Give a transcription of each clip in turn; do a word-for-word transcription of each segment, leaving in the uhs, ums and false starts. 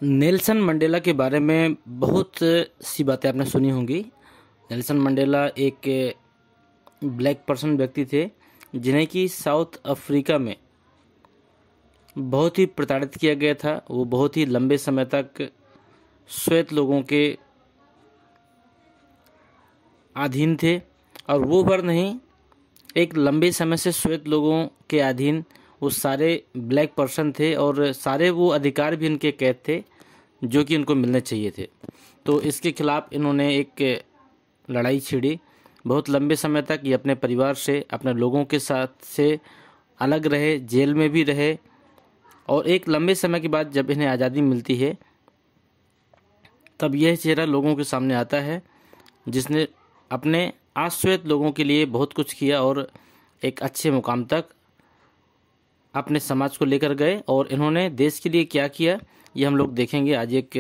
Nelson Mandela के बारे में बहुत सी बातें आपने सुनी होंगी। नेल्सन मंडेला एक ब्लैक पर्सन व्यक्ति थे जिन्हें कि साउथ अफ्रीका में बहुत ही प्रताड़ित किया गया था। वो बहुत ही लंबे समय तक श्वेत लोगों के अधीन थे और वो भर नहीं, एक लंबे समय से श्वेत लोगों के अधीन वो सारे ब्लैक पर्सन थे और सारे वो अधिकार भी इनके कैद थे जो कि उनको मिलने चाहिए थे। तो इसके खिलाफ इन्होंने एक लड़ाई छिड़ी। बहुत लंबे समय तक ये अपने परिवार से, अपने लोगों के साथ से अलग रहे, जेल में भी रहे और एक लंबे समय के बाद जब इन्हें आज़ादी मिलती है तब यह चेहरा लोगों के सामने आता है जिसने अपने आश्वेत लोगों के लिए बहुत कुछ किया और एक अच्छे मुकाम तक अपने समाज को लेकर गए। और इन्होंने देश के लिए क्या किया ये हम लोग देखेंगे। आज एक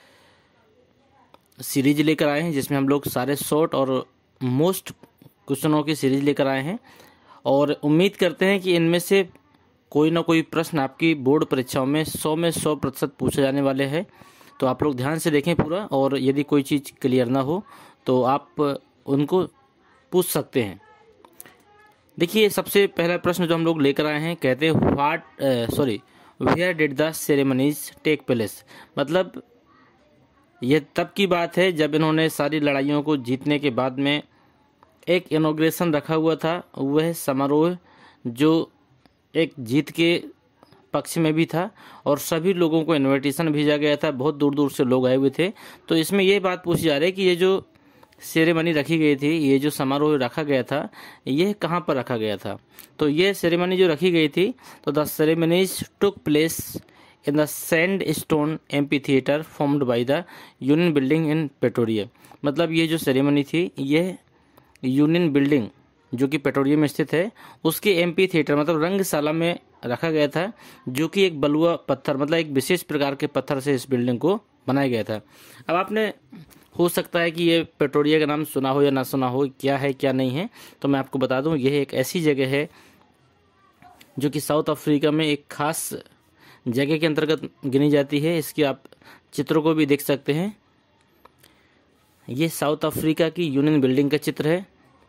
सीरीज लेकर आए हैं जिसमें हम लोग सारे शॉर्ट और मोस्ट क्वेश्चनों की सीरीज लेकर आए हैं और उम्मीद करते हैं कि इनमें से कोई ना कोई प्रश्न आपकी बोर्ड परीक्षाओं में सौ में सौ प्रतिशत पूछे जाने वाले हैं। तो आप लोग ध्यान से देखें पूरा, और यदि कोई चीज़ क्लियर ना हो तो आप उनको पूछ सकते हैं। देखिए, सबसे पहला प्रश्न जो हम लोग लेकर आए हैं, कहते हैं what sorry where did the ceremonies take place. मतलब यह तब की बात है जब इन्होंने सारी लड़ाइयों को जीतने के बाद में एक इनॉग्रेशन रखा हुआ था। वह समारोह जो एक जीत के पक्ष में भी था और सभी लोगों को इनविटेशन भेजा गया था, बहुत दूर दूर से लोग आए हुए थे। तो इसमें यह बात पूछी जा रही है कि ये जो सेरेमनी रखी गई थी, ये जो समारोह रखा गया था, यह कहाँ पर रखा गया था। तो ये सेरेमनी जो रखी गई थी, तो the ceremonies took place in the sand stone amphitheatre formed by the union building in Pretoria. मतलब ये जो सेरेमनी थी यह यूनियन बिल्डिंग जो कि प्रेटोरिया में स्थित है उसके एम्पी थिएटर मतलब रंगशाला में रखा गया था, जो कि एक बलुआ पत्थर मतलब एक विशेष प्रकार के पत्थर से इस बिल्डिंग को बनाया गया था। अब आपने हो सकता है कि ये प्रेटोरिया का नाम सुना हो या ना सुना हो, क्या है क्या नहीं है, तो मैं आपको बता दूं यह एक ऐसी जगह है जो कि साउथ अफ्रीका में एक खास जगह के अंतर्गत गिनी जाती है। इसके आप चित्रों को भी देख सकते हैं। ये साउथ अफ्रीका की यूनियन बिल्डिंग का चित्र है।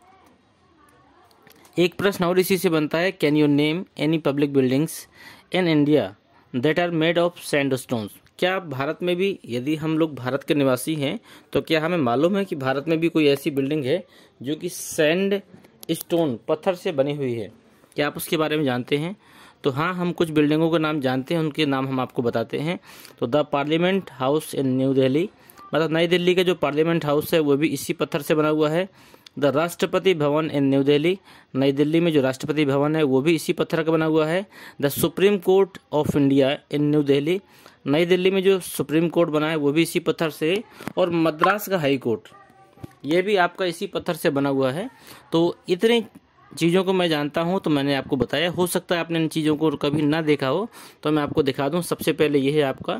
एक प्रश्न और इसी से बनता है, can you name any public buildings in India that are made of sandstones. क्या भारत में भी, यदि हम लोग भारत के निवासी हैं तो क्या हमें मालूम है कि भारत में भी कोई ऐसी बिल्डिंग है जो कि सैंड स्टोन पत्थर से बनी हुई है? क्या आप उसके बारे में जानते हैं? तो हाँ, हम कुछ बिल्डिंगों के नाम जानते हैं, उनके नाम हम आपको बताते हैं। तो the parliament house in New Delhi, मतलब नई दिल्ली का जो पार्लियामेंट हाउस है वो भी इसी पत्थर से बना हुआ है। The Rashtrapati Bhavan in New Delhi, नई दिल्ली में जो राष्ट्रपति भवन है वो भी इसी पत्थर का बना हुआ है। The supreme court of India in New Delhi, नई दिल्ली में जो सुप्रीम कोर्ट बना है वो भी इसी पत्थर से। और मद्रास का हाई कोर्ट ये भी आपका इसी पत्थर से बना हुआ है। तो इतनी चीज़ों को मैं जानता हूँ तो मैंने आपको बताया। हो सकता है आपने इन चीज़ों को कभी ना देखा हो, तो मैं आपको दिखा दूँ। सबसे पहले ये है आपका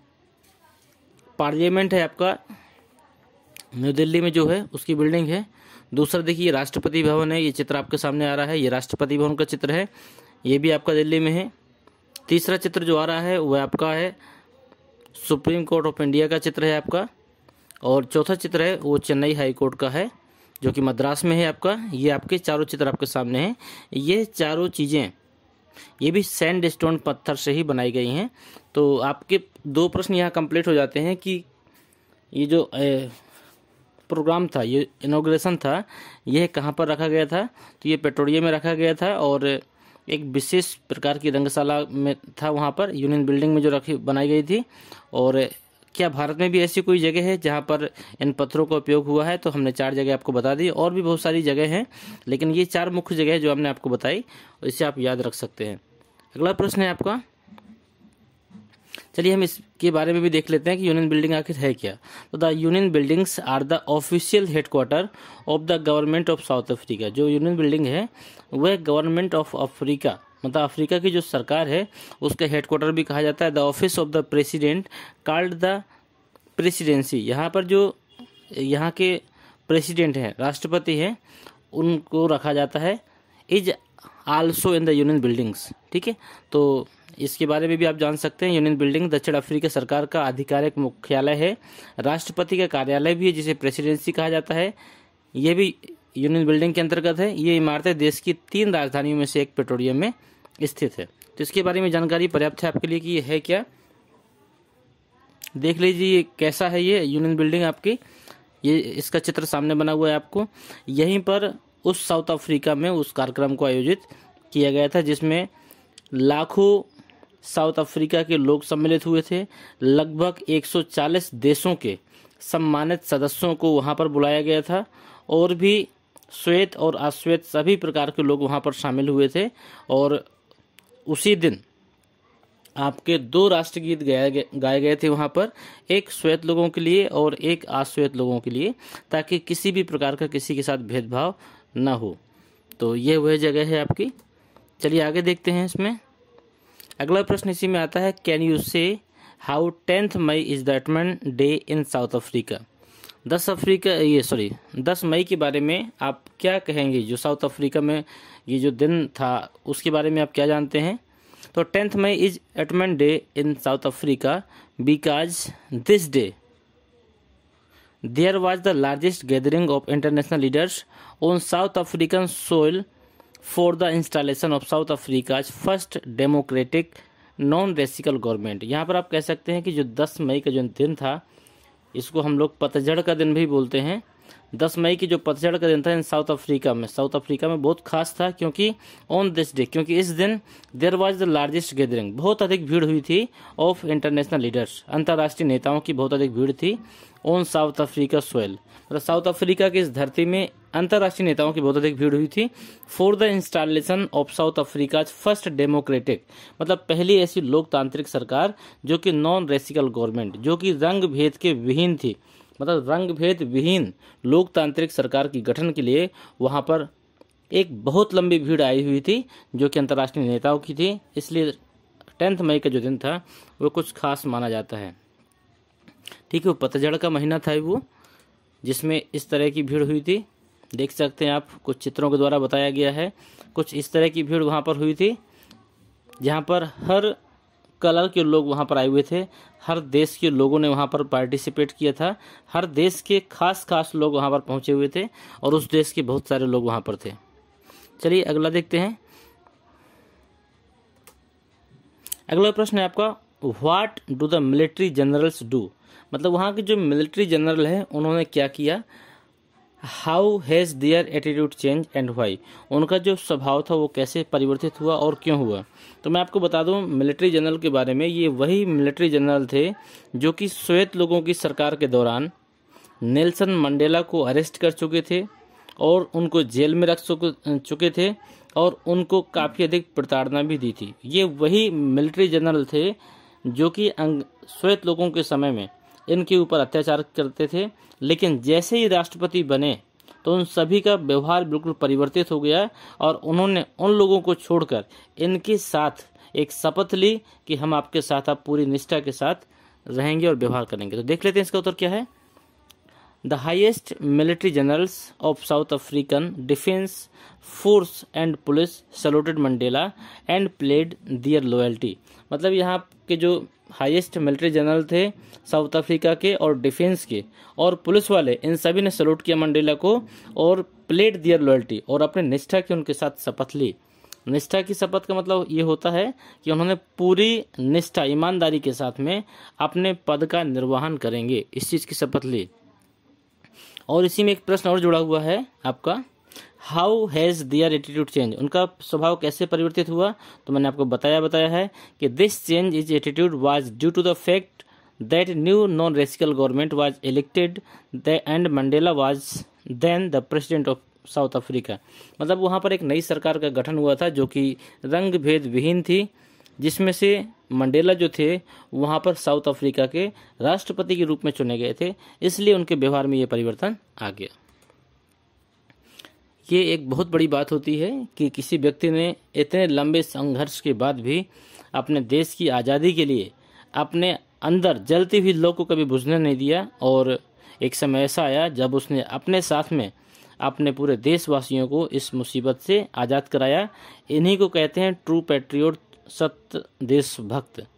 पार्लियामेंट है, आपका न्यू दिल्ली में जो है उसकी बिल्डिंग है। दूसरा देखिए राष्ट्रपति भवन है, ये चित्र आपके सामने आ रहा है, ये राष्ट्रपति भवन का चित्र है, ये भी आपका दिल्ली में है। तीसरा चित्र जो आ रहा है वह आपका है सुप्रीम कोर्ट ऑफ इंडिया का चित्र है आपका। और चौथा चित्र है वो चेन्नई हाई कोर्ट का है जो कि मद्रास में है आपका। ये आपके चारों चित्र आपके सामने हैं। ये चारों चीज़ें ये भी सैंड स्टोन पत्थर से ही बनाई गई हैं। तो आपके दो प्रश्न यहाँ कंप्लीट हो जाते हैं कि ये जो ए, प्रोग्राम था, ये इनॉग्रेशन था, यह कहाँ पर रखा गया था। तो ये प्रेटोरिया में रखा गया था और एक विशेष प्रकार की रंगशाला में था, वहाँ पर यूनियन बिल्डिंग में जो रखी बनाई गई थी। और क्या भारत में भी ऐसी कोई जगह है जहाँ पर इन पत्थरों का उपयोग हुआ है? तो हमने चार जगह आपको बता दी, और भी बहुत सारी जगह हैं, लेकिन ये चार मुख्य जगह जो हमने आपको बताई इसे आप याद रख सकते हैं। अगला प्रश्न है आपका, चलिए हम इसके बारे में भी देख लेते हैं कि यूनियन बिल्डिंग आखिर है क्या। तो the union buildings are the official headquarter of the government of South Africa. जो यूनियन बिल्डिंग है वह गवर्नमेंट ऑफ अफ्रीका मतलब अफ्रीका की जो सरकार है उसका हेडक्वार्टर भी कहा जाता है। The office of the president called the presidency. यहाँ पर जो यहाँ के प्रेसिडेंट हैं, राष्ट्रपति हैं, उनको रखा जाता है। Is also in the union buildings. ठीक है, तो इसके बारे में भी आप जान सकते हैं। यूनियन बिल्डिंग दक्षिण अफ्रीका सरकार का आधिकारिक मुख्यालय है। राष्ट्रपति का कार्यालय भी है जिसे प्रेसिडेंसी कहा जाता है, ये भी यूनियन बिल्डिंग के अंतर्गत है। ये इमारतें देश की तीन राजधानियों में से एक पेट्रोलियम में स्थित है। तो इसके बारे में जानकारी पर्याप्त है आपके लिए कि ये है क्या। देख लीजिए कैसा है ये यूनियन बिल्डिंग आपकी, ये इसका चित्र सामने बना हुआ है आपको। यहीं पर उस साउथ अफ्रीका में उस कार्यक्रम को आयोजित किया गया था जिसमें लाखों साउथ अफ्रीका के लोग सम्मिलित हुए थे। लगभग एक सौ चालीस देशों के सम्मानित सदस्यों को वहां पर बुलाया गया था और भी श्वेत और अश्वेत सभी प्रकार के लोग वहां पर शामिल हुए थे। और उसी दिन आपके दो राष्ट्रगीत गाए गए गाए गए थे वहां पर, एक श्वेत लोगों के लिए और एक अश्वेत लोगों के लिए, ताकि किसी भी प्रकार का किसी के साथ भेदभाव न हो। तो ये वह जगह है आपकी। चलिए आगे देखते हैं इसमें। अगला प्रश्न इसी में आता है, can you say how tenth May is the autumn day in South Africa. दस अफ्रीका ये सॉरी दस मई के बारे में आप क्या कहेंगे, जो साउथ अफ्रीका में ये जो दिन था उसके बारे में आप क्या जानते हैं। तो tenth May is autumn day in South Africa because this day there was the largest gathering of international leaders on South African soil for the installation of South Africa's first democratic non racial government. यहाँ पर आप कह सकते हैं कि जो दस मई का जो दिन था, इसको हम लोग पतझड़ का दिन भी बोलते हैं। दस मई की जो पतझड़ का दिन था इन साउथ अफ्रीका में, साउथ अफ्रीका में बहुत खास था, क्योंकि ऑन दिस डे, क्योंकि इस दिन there was the largest gathering, बहुत अधिक भीड़ हुई थी ऑफ इंटरनेशनल लीडर्स, अंतर्राष्ट्रीय नेताओं की बहुत अधिक भीड़ थी ऑन साउथ अफ्रीका सोइल, मतलब साउथ अफ्रीका की इस धरती में अंतर्राष्ट्रीय नेताओं की बहुत अधिक भीड़ हुई थी। For the installation of South Africa first democratic, मतलब पहली ऐसी लोकतांत्रिक सरकार जो कि नॉन रेसिकल गवर्नमेंट, जो कि रंग भेद के विहीन थी, मतलब रंग भेद विहीन लोकतांत्रिक सरकार की गठन के लिए वहां पर एक बहुत लंबी भीड़ आई हुई थी जो कि अंतर्राष्ट्रीय नेताओं की थी। इसलिए टेंथ मई का जो दिन था वो कुछ खास माना जाता है। ठीक है, वो पतझड़ का महीना था वो, जिसमें इस तरह की भीड़ हुई थी। देख सकते हैं आप, कुछ चित्रों के द्वारा बताया गया है। कुछ इस तरह की भीड़ वहाँ पर हुई थी जहाँ पर हर कलर के लोग वहाँ पर आए हुए थे, हर देश के लोगों ने वहाँ पर पार्टिसिपेट किया था, हर देश के खास खास लोग वहाँ पर पहुँचे हुए थे और उस देश के बहुत सारे लोग वहाँ पर थे। चलिए अगला देखते हैं। अगला प्रश्न है आपका, what do the military generals do, मतलब वहाँ के जो मिलिट्री जनरल हैं उन्होंने क्या किया। How has their attitude change and why, उनका जो स्वभाव था वो कैसे परिवर्तित हुआ और क्यों हुआ। तो मैं आपको बता दूं मिलिट्री जनरल के बारे में, ये वही मिलिट्री जनरल थे जो कि श्वेत लोगों की सरकार के दौरान नेल्सन मंडेला को अरेस्ट कर चुके थे और उनको जेल में रख चुके थे और उनको काफ़ी अधिक प्रताड़ना भी दी थी। ये वही मिलिट्री जनरल थे जो कि श्वेत लोगों के समय में इनके ऊपर अत्याचार करते थे, लेकिन जैसे ही राष्ट्रपति बने तो उन सभी का व्यवहार बिल्कुल परिवर्तित हो गया और उन्होंने उन लोगों को छोड़कर इनके साथ एक शपथ ली कि हम आपके साथ आप पूरी निष्ठा के साथ रहेंगे और व्यवहार करेंगे। तो देख लेते हैं इसका उत्तर क्या है। The highest military generals of South African defence force and police saluted Mandela and pledged their loyalty, मतलब यहाँ के जो हाईएस्ट मिलिट्री जनरल थे साउथ अफ्रीका के और डिफेंस के और पुलिस वाले, इन सभी ने सैल्यूट किया मंडेला को और प्लेड दियर लॉयल्टी, और अपने निष्ठा की उनके साथ शपथ ली। निष्ठा की शपथ का मतलब ये होता है कि उन्होंने पूरी निष्ठा ईमानदारी के साथ में अपने पद का निर्वहन करेंगे, इस चीज़ की शपथ ली। और इसी में एक प्रश्न और जुड़ा हुआ है आपका, how has their attitude change, उनका स्वभाव कैसे परिवर्तित हुआ। तो मैंने आपको बताया बताया है कि this change is attitude was due to the fact that new non racial government was elected and Mandela was then the president of South Africa, मतलब वहाँ पर एक नई सरकार का गठन हुआ था जो कि रंग भेद विहीन थी, जिसमें से मंडेला जो थे वहाँ पर साउथ अफ्रीका के राष्ट्रपति के रूप में चुने गए थे, इसलिए उनके व्यवहार में ये परिवर्तन आ गया। ये एक बहुत बड़ी बात होती है कि किसी व्यक्ति ने इतने लंबे संघर्ष के बाद भी अपने देश की आज़ादी के लिए अपने अंदर जलती हुई लौ को कभी बुझने नहीं दिया, और एक समय ऐसा आया जब उसने अपने साथ में अपने पूरे देशवासियों को इस मुसीबत से आज़ाद कराया। इन्हीं को कहते हैं ट्रू पैट्रियोट, सत्य देशभक्त।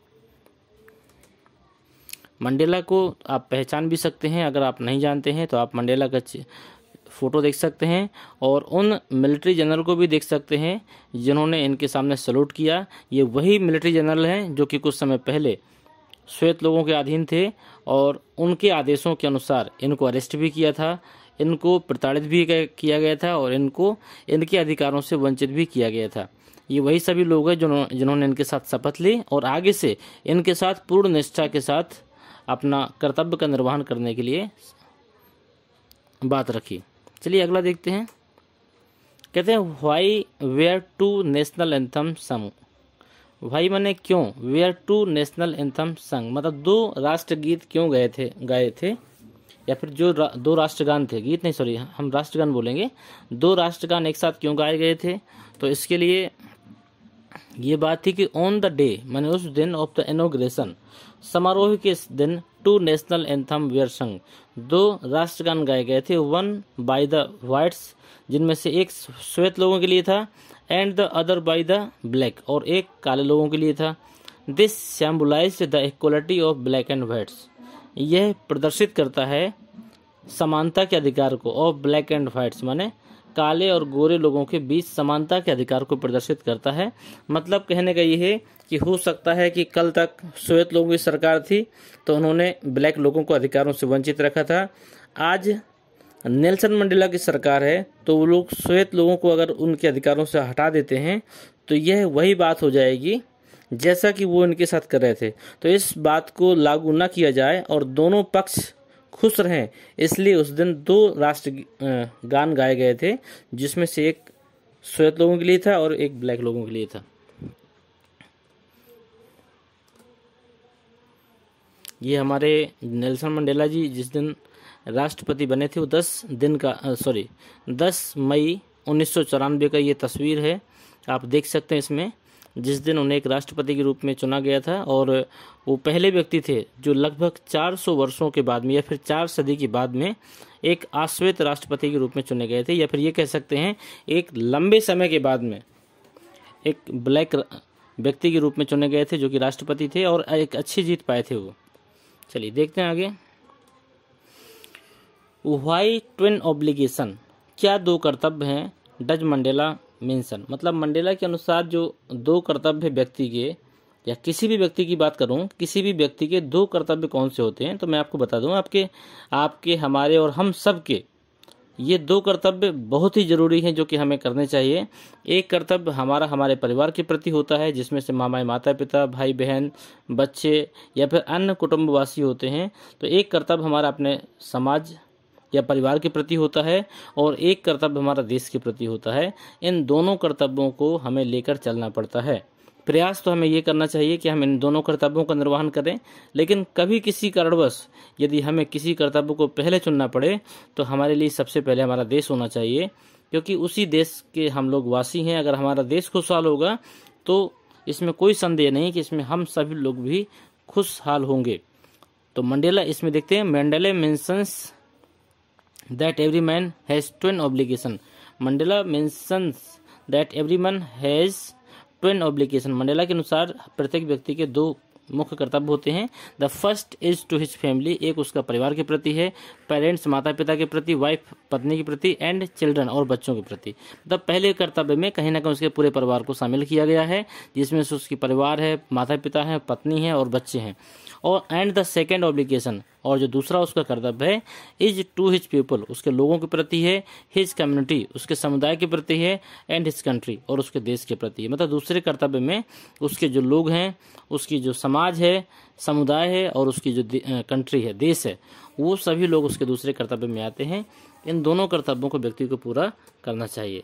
मंडेला को आप पहचान भी सकते हैं, अगर आप नहीं जानते हैं तो आप मंडेला का फ़ोटो देख सकते हैं और उन मिलिट्री जनरल को भी देख सकते हैं जिन्होंने इनके सामने सैल्यूट किया। ये वही मिलिट्री जनरल हैं जो कि कुछ समय पहले श्वेत लोगों के अधीन थे और उनके आदेशों के अनुसार इनको अरेस्ट भी किया था, इनको प्रताड़ित भी किया गया था और इनको इनके अधिकारों से वंचित भी किया गया था। ये वही सभी लोग हैं जिन्होंने इनके साथ शपथ ली और आगे से इनके साथ पूर्ण निष्ठा के साथ अपना कर्तव्य का निर्वहन करने के लिए बात रखी। चलिए अगला देखते हैं। कहते हैं why were two national anthem sung. भाई माने क्यों, वेयर टू नेशनल एंथम संग मतलब दो राष्ट्रगीत क्यों गए थे गाए थे या फिर जो रा, दो राष्ट्रगान थे, गीत नहीं सॉरी हम राष्ट्रगान बोलेंगे, दो राष्ट्रगान एक साथ क्यों गाए गए थे। तो इसके लिए ये बात थी कि ऑन द डे माने उस दिन ऑफ द इनॉग्रेशन, समारोह के दिन टू नेशनल एंथम वेयर संग, दो राष्ट्रगान गाए गए थे। वन बाय द व्हाइट्स जिनमें से एक श्वेत लोगों के लिए था and the other by the black और एक काले लोगों के लिए था। This symbolised the equality of black and whites, यह प्रदर्शित करता है समानता के अधिकार को, ऑफ ब्लैक एंड व्हाइट्स माने काले और गोरे लोगों के बीच समानता के अधिकार को प्रदर्शित करता है। मतलब कहने का ये है कि हो सकता है कि कल तक श्वेत लोगों की सरकार थी तो उन्होंने ब्लैक लोगों को अधिकारों से वंचित रखा था। आज नेल्सन मंडेला की सरकार है तो वो लोग श्वेत लोगों को अगर उनके अधिकारों से हटा देते हैं तो यह वही बात हो जाएगी जैसा कि वो इनके साथ कर रहे थे। तो इस बात को लागू न किया जाए और दोनों पक्ष खुश रहें, इसलिए उस दिन दो राष्ट्र गान गाए गए थे जिसमें से एक श्वेत लोगों के लिए था और एक ब्लैक लोगों के लिए था। ये हमारे नेल्सन मंडेला जी जिस दिन राष्ट्रपति बने थे वो दस दिन का सॉरी दस मई उन्नीस सौ चौरानवे का ये तस्वीर है, आप देख सकते हैं इसमें, जिस दिन उन्हें एक राष्ट्रपति के रूप में चुना गया था। और वो पहले व्यक्ति थे जो लगभग चार सौ वर्षों के बाद में या फिर चार सदी के बाद में एक आश्वेत राष्ट्रपति के रूप में चुने गए थे, या फिर ये कह सकते हैं एक लंबे समय के बाद में एक ब्लैक व्यक्ति के रूप में चुने गए थे जो कि राष्ट्रपति थे और एक अच्छी जीत पाए थे वो। चलिए देखते हैं आगे। व्हाई ट्विन ऑब्लिगेशन, क्या दो कर्तव्य हैं डज मंडेला मेंशन, मतलब मंडेला के अनुसार जो दो कर्तव्य व्यक्ति के या किसी भी व्यक्ति की बात करूं, किसी भी व्यक्ति के दो कर्तव्य कौन से होते हैं तो मैं आपको बता दूं, आपके आपके हमारे और हम सब के ये दो कर्तव्य बहुत ही जरूरी हैं जो कि हमें करने चाहिए। एक कर्तव्य हमारा हमारे परिवार के प्रति होता है जिसमें से मामा माता पिता भाई बहन बच्चे या फिर अन्य कुटुंबवासी होते हैं। तो एक कर्तव्य हमारा अपने समाज या परिवार के प्रति होता है और एक कर्तव्य हमारा देश के प्रति होता है। इन दोनों कर्तव्यों को हमें लेकर चलना पड़ता है। प्रयास तो हमें ये करना चाहिए कि हम इन दोनों कर्तव्यों का निर्वहन करें, लेकिन कभी किसी कारणवश यदि हमें किसी कर्तव्य को पहले चुनना पड़े तो हमारे लिए सबसे पहले हमारा देश होना चाहिए, क्योंकि उसी देश के हम लोग वासी हैं। अगर हमारा देश खुशहाल होगा तो इसमें कोई संदेह नहीं कि इसमें हम सभी लोग भी खुशहाल होंगे। तो मंडेला इसमें देखते हैं, Mandela mentions that every man has twin obligation, Mandela mentions that every man has twin obligation, Mandela के अनुसार प्रत्येक व्यक्ति के दो मुख्य कर्तव्य होते हैं। The first is to his family, एक उसका परिवार के प्रति है, पेरेंट्स माता पिता के प्रति, वाइफ पत्नी के प्रति, एंड चिल्ड्रन और बच्चों के प्रति। मतलब पहले कर्तव्य में कहीं ना कहीं उसके पूरे परिवार को शामिल किया गया है, जिसमें से उसकी परिवार है, माता पिता है, पत्नी है और बच्चे हैं। और एंड द सेकेंड ऑब्लिगेशन, और जो दूसरा उसका कर्तव्य है, इज टू हिज पीपल, उसके लोगों के प्रति है, हिज कम्युनिटी, उसके समुदाय के प्रति है, एंड हिज कंट्री, और उसके देश के प्रति है। मतलब दूसरे कर्तव्य में उसके जो लोग हैं, उसकी जो समाज है, समुदाय है और उसकी जो कंट्री है, देश है, वो सभी लोग उसके दूसरे कर्तव्य में आते हैं। इन दोनों कर्तव्यों को व्यक्ति को पूरा करना चाहिए।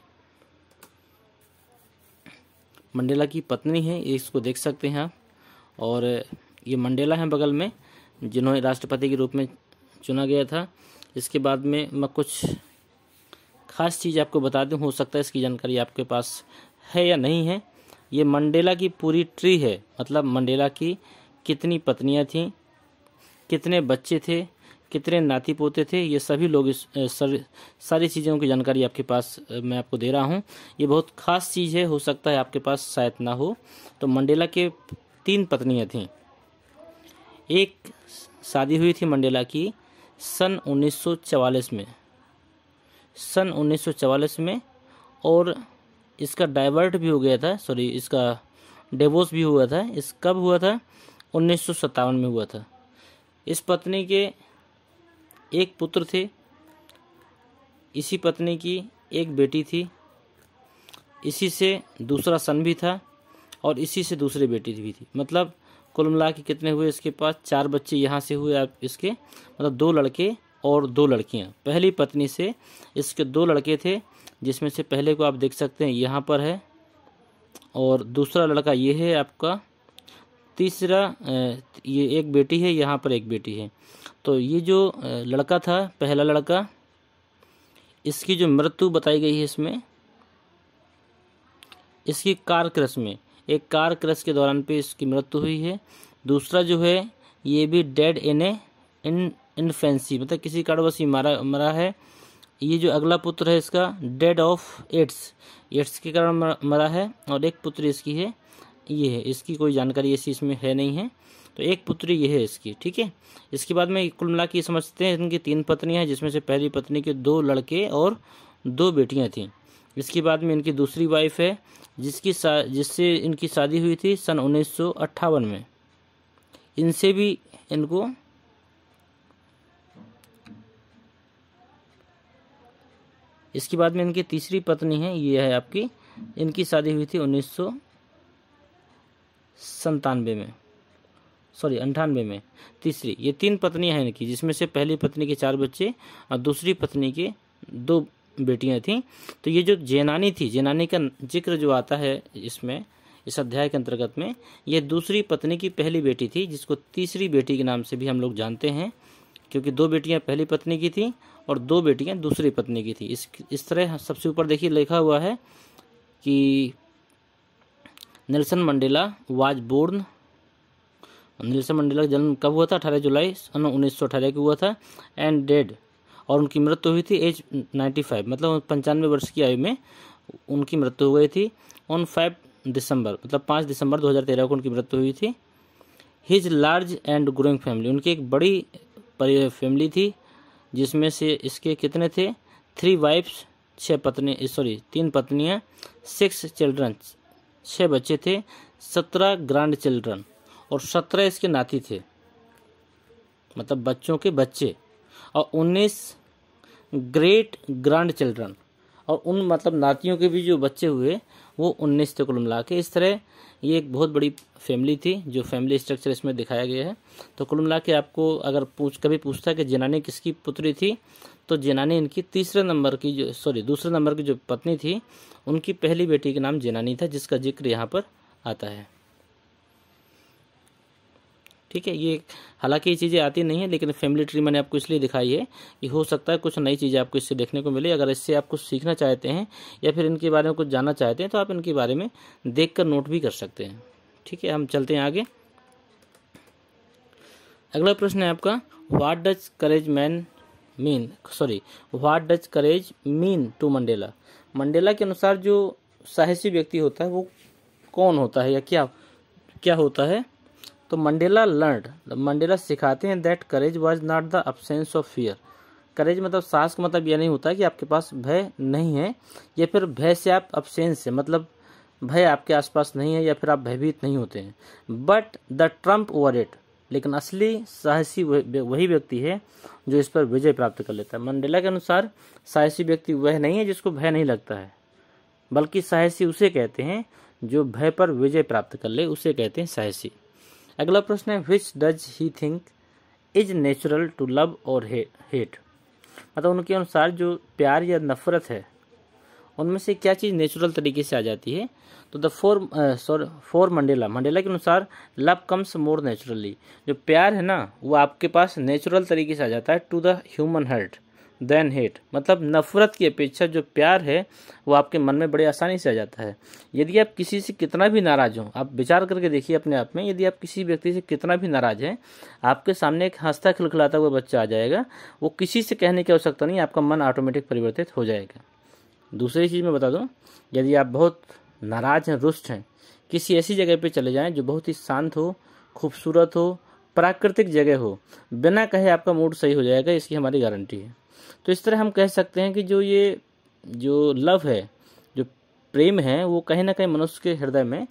मंडेला की पत्नी है, इसको देख सकते हैं आप, और ये मंडेला हैं बगल में जिन्होंने राष्ट्रपति के रूप में चुना गया था। इसके बाद में मैं कुछ खास चीज़ आपको बता दूं, हो सकता है इसकी जानकारी आपके पास है या नहीं है। ये मंडेला की पूरी ट्री है, मतलब मंडेला की कितनी पत्नियां थीं, कितने बच्चे थे, कितने नाती पोते थे, ये सभी लोग इस सर, सारी चीज़ों की जानकारी आपके पास मैं आपको दे रहा हूँ। ये बहुत ख़ास चीज़ है, हो सकता है आपके पास शायद ना हो। तो मंडेला के तीन पत्नियाँ थीं। एक शादी हुई थी मंडेला की सन उन्नीस सौ चवालीस में सन उन्नीस सौ चवालीस में, और इसका डाइवर्ट भी हो गया था, सॉरी इसका डिवोर्स भी हुआ था। इस कब हुआ था? उन्नीस सौ सत्तावन में हुआ था। इस पत्नी के एक पुत्र थे, इसी पत्नी की एक बेटी थी, इसी से दूसरा सन भी था, और इसी से दूसरी बेटी भी थी। मतलब कुल मिला के कितने हुए इसके पास? चार बच्चे यहाँ से हुए आप इसके, मतलब दो लड़के और दो लड़कियाँ। पहली पत्नी से इसके दो लड़के थे, जिसमें से पहले को आप देख सकते हैं यहाँ पर है, और दूसरा लड़का ये है आपका, तीसरा ये एक बेटी है, यहाँ पर एक बेटी है। तो ये जो लड़का था, पहला लड़का, इसकी जो मृत्यु बताई गई है इसमें, इसकी कार क्रैश में, एक कार क्रैश के दौरान पे इसकी मृत्यु हुई है। दूसरा जो है ये भी डेड इन ए इन इन्फेंसी, मतलब किसी कारणवश ही मारा मरा है। ये जो अगला पुत्र है इसका डेड ऑफ एड्स, एड्स के कारण मरा है। और एक पुत्र इसकी है, ये है, इसकी कोई जानकारी ऐसी इसमें है नहीं है। तो एक पुत्री ये है इसकी, ठीक है। इसके बाद में कुल मिला के समझते हैं इनकी तीन पत्नियां हैं, जिसमें से पहली पत्नी के दो लड़के और दो बेटियां थीं। इसके बाद में इनकी दूसरी वाइफ है, जिसकी जिससे इनकी शादी हुई थी सन उन्नीस सौ अट्ठावन में। इनसे भी इनको इसके बाद में इनकी तीसरी पत्नी है, ये है आपकी, इनकी शादी हुई थी उन्नीस सौ संतानवे में, सॉरी अंठानवे में। तीसरी, ये तीन पत्नियां हैं इनकी, जिसमें से पहली पत्नी के चार बच्चे और दूसरी पत्नी के दो बेटियां थीं। तो ये जो जेनानी थी, जेनानी का जिक्र जो आता है इसमें, इस अध्याय के अंतर्गत में, ये दूसरी पत्नी की पहली बेटी थी, जिसको तीसरी बेटी के नाम से भी हम लोग जानते हैं, क्योंकि दो बेटियां पहली पत्नी की थी और दो बेटियां दूसरी पत्नी की थी। इस इस तरह सबसे ऊपर देखिए लिखा हुआ है कि Nelson Mandela was born, Nelson Mandela का जन्म कब हुआ था? अठारह जुलाई सन उन्नीस सौ अठारह को हुआ था। एंड डेड, और उनकी मृत्यु हुई थी एज पचानवे, मतलब पंचानवे वर्ष की आयु में उनकी मृत्यु हो गई थी। ऑन फाइव दिसंबर, मतलब पाँच दिसंबर दो हज़ार तेरह को उनकी मृत्यु हुई थी। His large and growing family, उनकी एक बड़ी फैमिली थी, जिसमें से इसके कितने थे? थ्री वाइफ्स, छः पत्नी, सॉरी तीन पत्नियाँ, सिक्स चिल्ड्रन, छः बच्चे थे, सत्रह ग्रैंड चिल्ड्रन, और सत्रह इसके नाती थे, मतलब बच्चों के बच्चे, और उन्नीस ग्रेट ग्रैंड चिल्ड्रन, और उन मतलब नातियों के भी जो बच्चे हुए वो उन्नीस थे कुल मिला के। इस तरह ये एक बहुत बड़ी फैमिली थी, जो फैमिली स्ट्रक्चर इसमें दिखाया गया है। तो कुल मिला के आपको अगर पूछ कभी पूछता है कि जेनानी किसकी पुत्री थी, तो जेनानी इनकी तीसरे नंबर की जो सॉरी दूसरे नंबर की जो पत्नी थी, उनकी पहली बेटी का नाम जेनानी था, जिसका जिक्र यहाँ पर आता है। ठीक है, ये हालांकि ये चीज़ें आती नहीं है, लेकिन फैमिली ट्री मैंने आपको इसलिए दिखाई है कि हो सकता है कुछ नई चीज़ें आपको इससे देखने को मिले। अगर इससे आप कुछ सीखना चाहते हैं या फिर इनके बारे में कुछ जानना चाहते हैं, तो आप इनके बारे में देखकर नोट भी कर सकते हैं। ठीक है, हम चलते हैं आगे। अगला प्रश्न है आपका, what does courage man mean sorry what does courage mean to Mandela. Mandela के अनुसार जो साहसी व्यक्ति होता है वो कौन होता है या क्या क्या होता है? तो मंडेला लर्नड, मंडेला सिखाते हैं that courage was not the absence of fear. Courage मतलब साहस का मतलब यह नहीं होता है कि आपके पास भय नहीं है, या फिर भय से आप अब्सेंस है, मतलब भय आपके आसपास नहीं है या फिर आप भयभीत नहीं होते हैं। But the triumph over it, लेकिन असली साहसी वही व्यक्ति है जो इस पर विजय प्राप्त कर लेता है। मंडेला के अनुसार साहसी व्यक्ति वह नहीं है जिसको भय नहीं लगता है, बल्कि साहसी उसे कहते हैं जो भय पर विजय प्राप्त कर ले, उसे कहते हैं साहसी। अगला प्रश्न है, which does he think is natural to love और हेट। मतलब उनके अनुसार जो प्यार या नफरत है, उनमें से क्या चीज़ नेचुरल तरीके से आ जाती है? तो the four sorry for Mandela, Mandela के अनुसार लव कम्स मोर नेचुरली। जो प्यार है ना, वो आपके पास नेचुरल तरीके से आ जाता है to the human heart than hate, मतलब नफरत की अपेक्षा जो प्यार है वो आपके मन में बड़ी आसानी से आ जाता है। यदि आप किसी से कितना भी नाराज हो, आप विचार करके देखिए अपने आप में, यदि आप किसी व्यक्ति से कितना भी नाराज हैं, आपके सामने एक हंसता खिलखिलाता हुआ बच्चा आ जाएगा, वो किसी से कहने की आवश्यकता नहीं, आपका मन ऑटोमेटिक परिवर्तित हो जाएगा। दूसरी चीज़ मैं बता दूं, यदि आप बहुत नाराज हैं, रुष्ट हैं, किसी ऐसी जगह पे चले जाएं जो बहुत ही शांत हो, खूबसूरत हो, प्राकृतिक जगह हो, बिना कहे आपका मूड सही हो जाएगा, इसकी हमारी गारंटी है। तो इस तरह हम कह सकते हैं कि जो ये जो लव है, जो प्रेम है, वो कहीं ना कहीं मनुष्य के हृदय में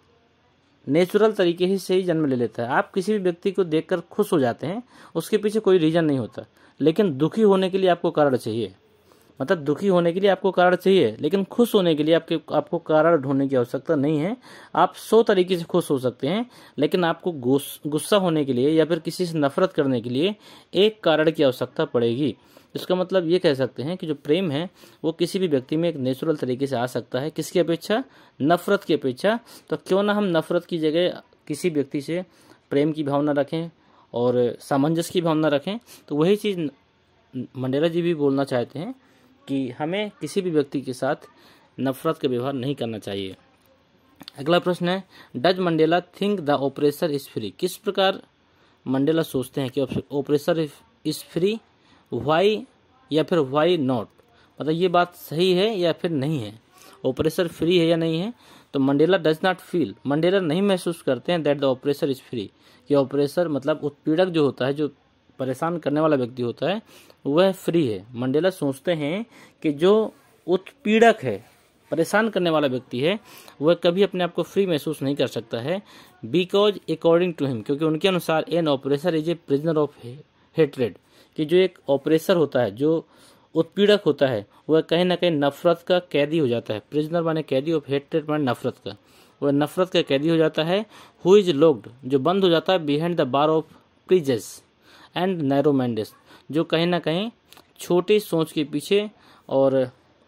नेचुरल तरीके ही से ही जन्म ले लेता है। आप किसी भी व्यक्ति को देखकर खुश हो जाते हैं, उसके पीछे कोई रीज़न नहीं होता, लेकिन दुखी होने के लिए आपको कारण चाहिए। मतलब दुखी होने के लिए आपको कारण चाहिए, लेकिन खुश होने के लिए आपके आपको कारण ढूंढने की आवश्यकता नहीं है। आप सौ तरीके से खुश हो सकते हैं, लेकिन आपको गुस्सा होने के लिए या फिर किसी से नफरत करने के लिए एक कारण की आवश्यकता पड़ेगी। इसका मतलब ये कह सकते हैं कि जो प्रेम है वो किसी भी व्यक्ति में एक नेचुरल तरीके से आ सकता है। किसकी अपेक्षा? नफरत की अपेक्षा। तो क्यों ना हम नफरत की जगह किसी व्यक्ति से प्रेम की भावना रखें और सामंजस्य की भावना रखें। तो वही चीज़ मंडेला जी भी बोलना चाहते हैं कि हमें किसी भी व्यक्ति के साथ नफरत का व्यवहार नहीं करना चाहिए। अगला प्रश्न है, does Mandela think the oppressor is free? किस प्रकार मंडेला सोचते हैं कि ओप्रेसर इज फ्री, व्हाई या फिर व्हाई नॉट? मतलब ये बात सही है या फिर नहीं है, ओप्रेसर फ्री है या नहीं है? तो Mandela does not feel, Mandela नहीं महसूस करते हैं that the oppressor is free, कि ओप्रेसर मतलब उत्पीड़क जो होता है, जो परेशान करने वाला व्यक्ति होता है, वह फ्री है। मंडेला सोचते हैं कि जो उत्पीड़क है, परेशान करने वाला व्यक्ति है, वह कभी अपने आप को फ्री महसूस नहीं कर सकता है। बिकॉज अकॉर्डिंग टू हिम, क्योंकि उनके अनुसार an oppressor is a prisoner of hatred, कि जो एक ऑपरेसर होता है, जो उत्पीड़क होता है, वह कहीं ना कहीं नफरत का कैदी हो जाता है। प्रिजनर माने कैदी, ऑफ हेट्रेड माने नफरत का, वह नफरत का कैदी हो जाता है। हु इज लॉक्ड, जो बंद हो जाता है behind the bar of prejudice and narrow minded, जो कहीं ना कहीं छोटी सोच के पीछे और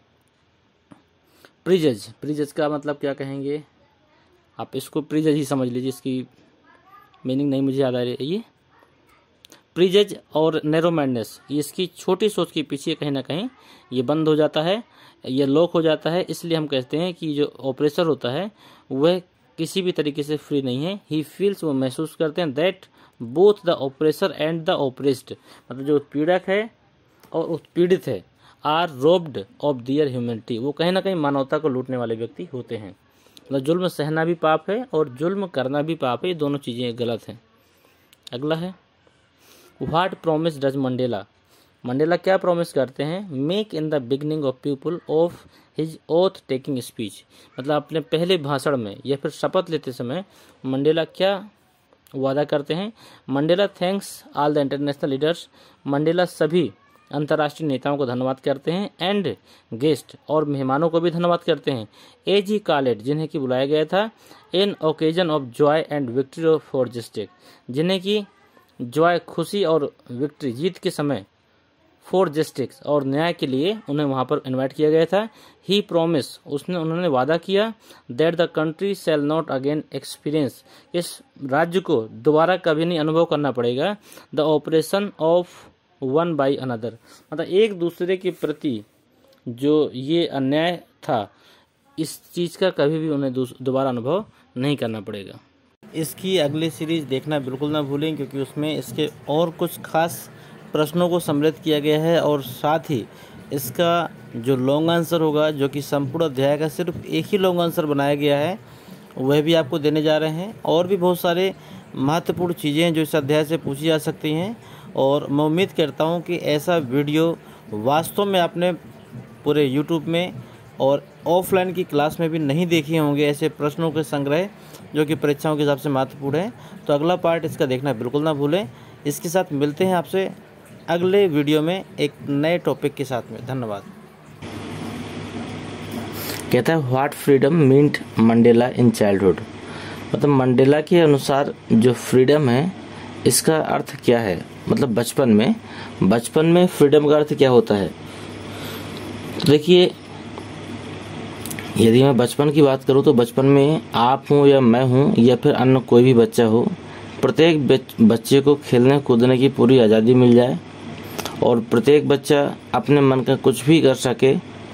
प्रीजज, प्रीजज का मतलब क्या कहेंगे आप, इसको प्रीजज ही समझ लीजिए, इसकी मीनिंग नहीं मुझे याद आ रही है। प्रीजज और नैरो माइंडनेस, ये इसकी छोटी सोच के पीछे कहीं ना कहीं ये बंद हो जाता है, ये लॉक हो जाता है। इसलिए हम कहते हैं कि जो ऑपरेसर होता है वह किसी भी तरीके से फ्री नहीं है। ही फील्स, वो महसूस करते हैं, that both the oppressor and the oppressed, मतलब जो उत्पीड़क है और उत्पीड़ित है, are robbed of their humanity, वो कहीं ना कहीं मानवता को लूटने वाले व्यक्ति होते हैं। मतलब जुल्म सहना भी पाप है और जुल्म करना भी पाप है, ये दोनों चीज़ें गलत हैं। अगला है, what promise does Mandela, Mandela क्या प्रॉमिस करते हैं? Make in the beginning of people of his oath taking speech, मतलब अपने पहले भाषण में या फिर शपथ लेते समय मंडेला क्या वादा करते हैं? Mandela thanks all the international leaders, Mandela सभी अंतर्राष्ट्रीय नेताओं को धन्यवाद करते हैं, एंड गेस्ट, और मेहमानों को भी धन्यवाद करते हैं, एज ही कॉलेड, जिन्हें कि बुलाया गया था, in occasion of joy and victory for justice, जिन्हें कि जॉय खुशी और विक्ट्री जीत के समय, फॉर जस्टिस और न्याय के लिए उन्हें वहां पर इनवाइट किया गया था। ही प्रोमिस, उसने उन्होंने वादा किया, that the country shall not again experience, इस राज्य को दोबारा कभी नहीं अनुभव करना पड़ेगा, the oppression of one by another, मतलब एक दूसरे के प्रति जो ये अन्याय था, इस चीज़ का कभी भी उन्हें दोबारा अनुभव नहीं करना पड़ेगा। इसकी अगली सीरीज देखना बिल्कुल ना भूलें, क्योंकि उसमें इसके और कुछ खास प्रश्नों को सम्मिलित किया गया है, और साथ ही इसका जो लॉन्ग आंसर होगा, जो कि संपूर्ण अध्याय का सिर्फ एक ही लॉन्ग आंसर बनाया गया है, वह भी आपको देने जा रहे हैं। और भी बहुत सारे महत्वपूर्ण चीज़ें हैं जो इस अध्याय से पूछी जा सकती हैं, और मैं उम्मीद करता हूं कि ऐसा वीडियो वास्तव में आपने पूरे यूट्यूब में और ऑफलाइन की क्लास में भी नहीं देखे होंगे, ऐसे प्रश्नों के संग्रह जो कि परीक्षाओं के हिसाब से महत्वपूर्ण है। तो अगला पार्ट इसका देखना बिल्कुल ना भूलें। इसके साथ मिलते हैं आपसे अगले वीडियो में एक नए टॉपिक के साथ में। धन्यवाद। कहता है, what freedom meant Mandela in childhood, मतलब मंडेला के अनुसार जो फ्रीडम है इसका अर्थ क्या है, मतलब बचपन में बचपन में फ्रीडम का अर्थ क्या होता है। देखिए, यदि मैं बचपन की बात करूं तो बचपन में आप हो या मैं हूं या फिर अन्य कोई भी बच्चा हो, प्रत्येक बच्चे को खेलने कूदने की पूरी आज़ादी मिल जाए और प्रत्येक बच्चा अपने मन का कुछ भी कर सके,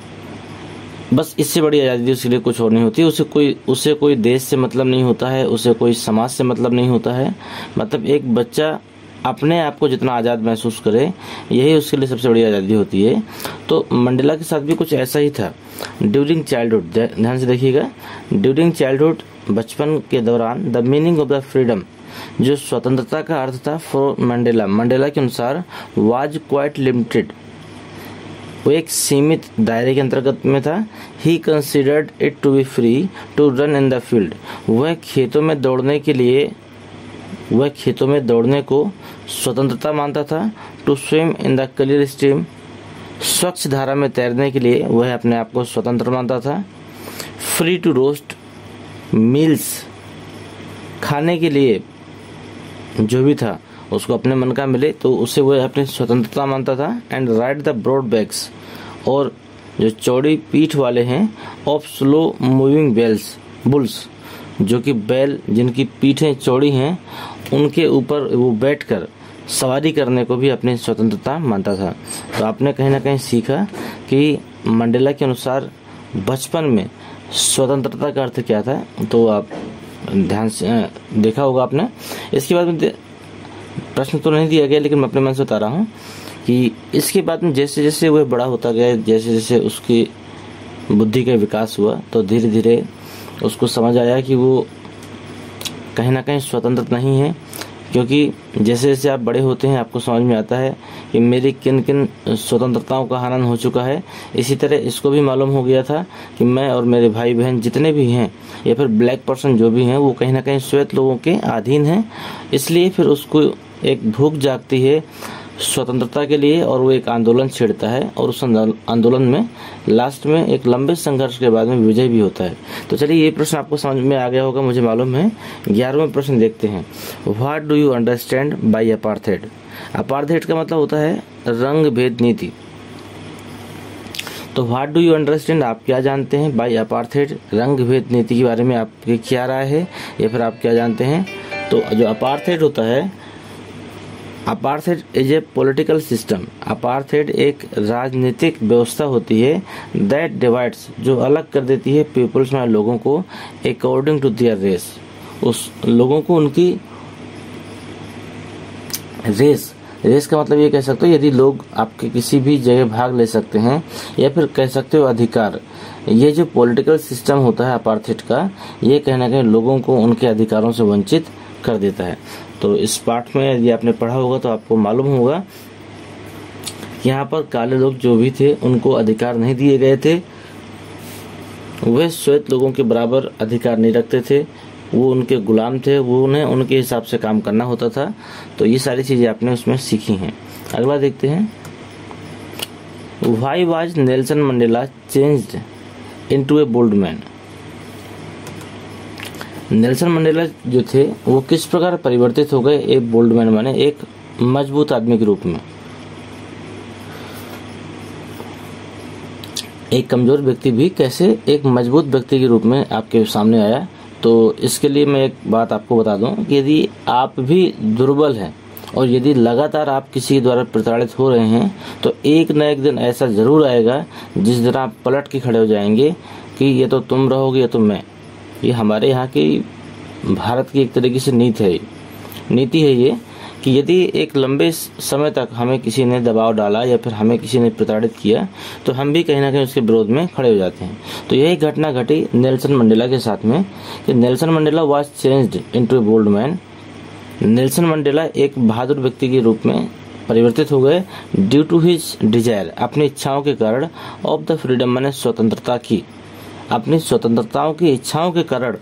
बस इससे बड़ी आज़ादी उसके लिए कुछ और नहीं होती। उसे कोई उसे कोई देश से मतलब नहीं होता है, उसे कोई समाज से मतलब नहीं होता है। मतलब एक बच्चा अपने आप को जितना आज़ाद महसूस करे, यही उसके लिए सबसे बड़ी आज़ादी होती है। तो मंडेला के साथ भी कुछ ऐसा ही था। ड्यूरिंग चाइल्डहुड, ध्यान से देखिएगा, ड्यूरिंग चाइल्डहुड, बचपन के दौरान, the meaning of the freedom, जो स्वतंत्रता का अर्थ था फॉर मंडेला, मंडेला के अनुसार, वाज क्वाइट लिमिटेड, वो एक सीमित दायरे के अंतर्गत में था। He considered it to be free to run in the field, वह खेतों में दौड़ने के लिए वह खेतों में दौड़ने को स्वतंत्रता मानता था। To swim in the clear stream, स्वच्छ धारा में तैरने के लिए वह अपने आप को स्वतंत्र मानता था। फ्री टू रोस्ट मील्स, खाने के लिए जो भी था उसको अपने मन का मिले तो उसे वह अपनी स्वतंत्रता मानता था। And ride the broad backs, और जो चौड़ी पीठ वाले हैं, of slow moving bells bulls, जो कि बैल जिनकी पीठें चौड़ी हैं उनके ऊपर वो बैठकर सवारी करने को भी अपनी स्वतंत्रता मानता था। तो आपने कहीं ना कहीं सीखा कि मंडेला के अनुसार बचपन में स्वतंत्रता का अर्थ क्या था। तो आप ध्यान से देखा होगा आपने। इसके बाद में प्रश्न तो नहीं दिया गया, लेकिन मैं अपने मन से बता रहा हूँ कि इसके बाद में जैसे जैसे वह बड़ा होता गया, जैसे जैसे उसकी बुद्धि का विकास हुआ, तो धीरे धीरे उसको समझ आया कि वो कहीं ना कहीं स्वतंत्र नहीं है। क्योंकि जैसे जैसे आप बड़े होते हैं आपको समझ में आता है कि मेरी किन किन स्वतंत्रताओं का हनन हो चुका है। इसी तरह इसको भी मालूम हो गया था कि मैं और मेरे भाई बहन जितने भी हैं या फिर ब्लैक पर्सन जो भी हैं वो कहीं ना कहीं श्वेत लोगों के अधीन हैं। इसलिए फिर उसको एक भूख जागती है स्वतंत्रता के लिए और वो एक आंदोलन छेड़ता है और उस आंदोलन में लास्ट में एक लंबे संघर्ष के बाद में विजय भी होता है। तो चलिए ये प्रश्न आपको समझ में आ गया होगा मुझे मालूम है। ग्यारहवें प्रश्न देखते हैं। What do you understand by apartheid? Apartheid का मतलब होता है रंग भेद नीति। तो व्हाट डू यू अंडरस्टैंड, आप क्या जानते हैं बाय अपार्थाइड, रंग भेद नीति के बारे में आपकी क्या राय है या फिर आप क्या जानते हैं? तो जो अपार्थाइड होता है, apartheid is a political system, apartheid एक राजनीतिक व्यवस्था होती है दैट डिवाइड्स, जो अलग कर देती है पीपल्स में लोगों को अकॉर्डिंग टू देयर रेस, उस लोगों को उनकी रेस रेस का मतलब ये कह सकते हो यदि लोग आपके किसी भी जगह भाग ले सकते हैं या फिर कह सकते हो अधिकार। ये जो पॉलिटिकल सिस्टम होता है अपार्थाइड का, ये कहीं ना कहीं लोगों को उनके अधिकारों से वंचित कर देता है। तो इस पाठ में यदि आपने पढ़ा होगा तो आपको मालूम होगा कि यहाँ पर काले लोग जो भी थे उनको अधिकार नहीं दिए गए थे, वे श्वेत लोगों के बराबर अधिकार नहीं रखते थे, वो उनके गुलाम थे, वो उन्हें उनके हिसाब से काम करना होता था। तो ये सारी चीजें आपने उसमें सीखी हैं। अगला देखते हैं। Why was Nelson Mandela changed into a bold man? Nelson Mandela जो थे वो किस प्रकार परिवर्तित हो गए एक बोल्ड मैन माने एक मजबूत आदमी के रूप में। एक कमजोर व्यक्ति भी कैसे एक मजबूत व्यक्ति के रूप में आपके सामने आया। तो इसके लिए मैं एक बात आपको बता दूं कि यदि आप भी दुर्बल हैं और यदि लगातार आप किसी द्वारा प्रताड़ित हो रहे हैं तो एक न एक दिन ऐसा जरूर आएगा जिस दिन आप पलट के खड़े हो जाएंगे कि ये तो तुम रहोगे या तो मैं। ये हमारे यहाँ की भारत की एक तरीके से नीति है नीति है ये कि यदि एक लंबे समय तक हमें किसी ने दबाव डाला या फिर हमें किसी ने प्रताड़ित किया तो हम भी कहीं ना कहीं उसके विरोध में खड़े हो जाते हैं। तो यही घटना घटी नेल्सन मंडेला के साथ में कि Nelson Mandela was changed into a bold man. Nelson Mandela एक बहादुर व्यक्ति के रूप में परिवर्तित हो गए ड्यू टू हिज डिजायर, अपनी इच्छाओं के कारण, ऑफ द फ्रीडम माने स्वतंत्रता की, अपनी स्वतंत्रताओं की इच्छाओं के कारण